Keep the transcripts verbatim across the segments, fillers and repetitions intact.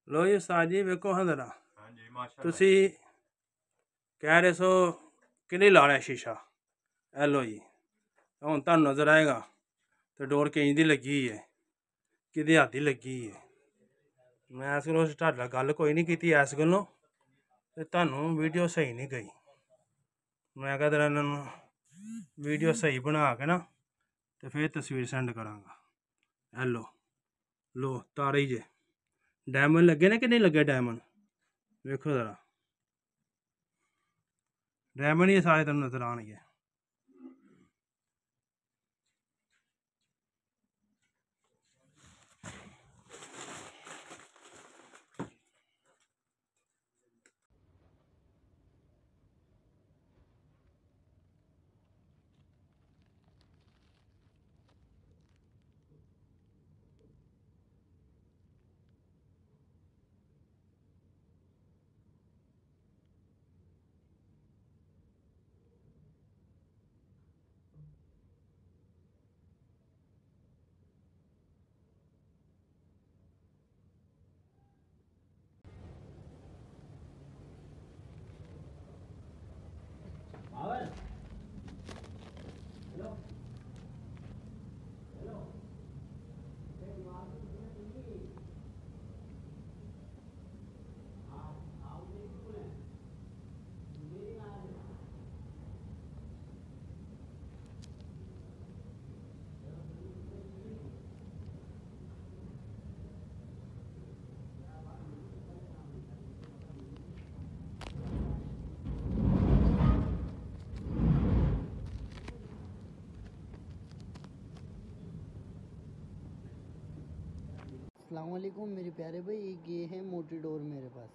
लो जी उस्ताद जी वेखो हाँ जरा हाँ जी माशाल्लाह तुसी कह रहे सो कि नहीं लाना शीशा ए लो जी हुण तुहानू नजर आएगा तो डोर केंज दी लगी है किहदे हत्थ दी लगी है मैं इस गल्लों तुहाडे नाल गल कोई नहीं कीती इस गल्लों ते तुहानू वीडियो सही नहीं गई मैं कहा तेरा इन्हां नू वीडियो सही बना के ना तो फिर तस्वीर सेंड करांगा हेलो लो तारे जे डायमंड लगे ने कि नहीं लगे डायमंड वेखो जरा डायमंड ही सारे तुहानू नजर आउणगे अस्सलाम वालेकुम मेरे प्यारे भाई, एक ये है मोटी डोर मेरे पास।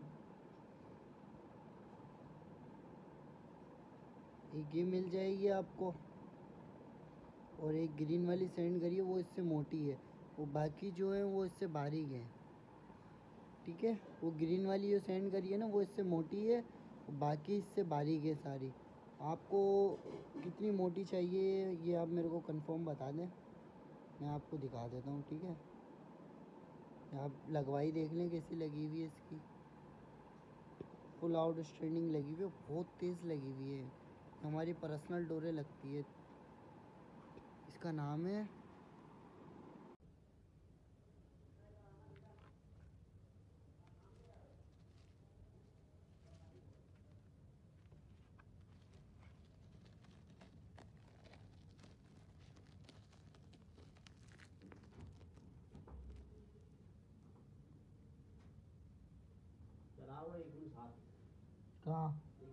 एक ये मिल जाएगी आपको और एक ग्रीन वाली सेंड करिए, वो इससे मोटी है, वो बाकी जो है वो इससे बारीक है। ठीक है, वो ग्रीन वाली जो सेंड करिए ना वो इससे मोटी है, बाकी इससे बारीक है सारी। आपको कितनी मोटी चाहिए ये आप मेरे को कंफर्म बता दें, मैं आपको दिखा देता हूँ। ठीक है, आप लगवाई देख लें कैसी लगी हुई है इसकी। फुल आउट स्टैंडिंग लगी हुई है, बहुत तेज़ लगी हुई है, हमारी पर्सनल डोरें लगती है। इसका नाम है कहाँ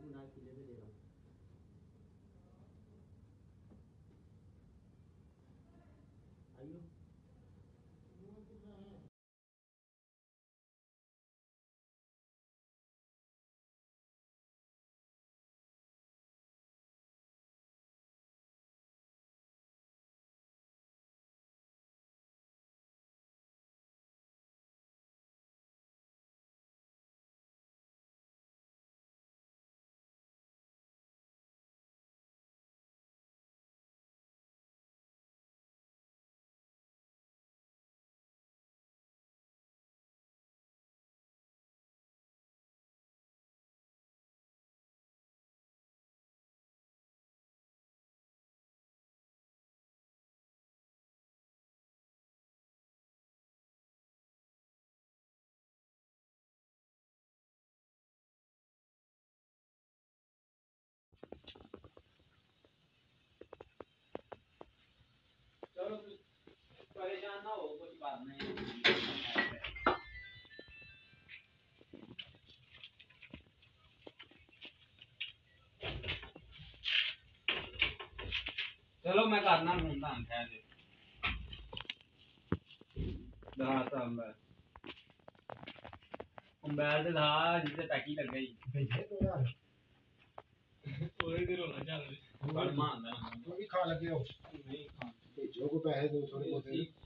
चलो परेशान ना हो, कुछ बात नहीं। चलो मैं करना घूमता हूँ खैर दहाता अंबर अंबर से दहा जिसे पैकी लग गई भेजे तो यार कोई देर होना चल बड़ मान ना वो भी खा लगे हो नहीं खा भेजो को पैसे दो थोड़े बहुत